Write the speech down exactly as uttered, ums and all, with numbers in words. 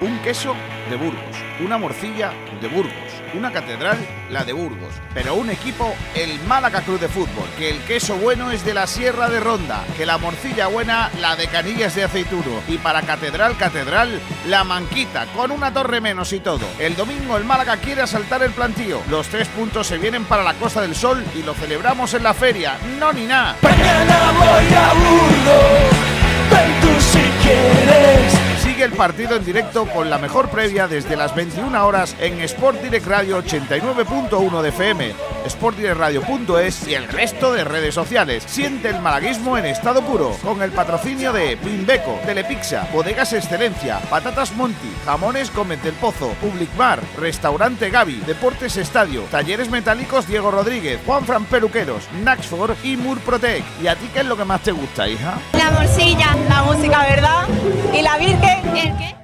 Un queso de Burgos, una morcilla de Burgos, una catedral, la de Burgos, pero un equipo, el Málaga Club de Fútbol, que el queso bueno es de la Sierra de Ronda, que la morcilla buena, la de Canillas de Aceituno, y para catedral, catedral, la Manquita, con una torre menos y todo. El domingo el Málaga quiere asaltar el plantío, los tres puntos se vienen para la Costa del Sol y lo celebramos en la feria, no ni nada. Mañana voy a Burgos, ven tú si quieres. Sigue el partido en directo con la mejor previa desde las veintiuna horas en Sport Direct Radio ochenta y nueve punto uno de F M, sport direct radio punto es y el resto de redes sociales. Siente el malaguismo en estado puro, con el patrocinio de Bimbeco, Telepizza, Bodegas Excelencia, Patatas Monti, Jamones Gómez del Pozo, Public Bar, Restaurante Gaby, Deportes Estadio, Talleres Metálicos Diego Rodríguez, Juan Fran Peluqueros, Naxford y Murprotec. ¿Y a ti qué es lo que más te gusta, hija? La morcilla, la música, ¿verdad? ¿Y la Virgen? ¿El qué?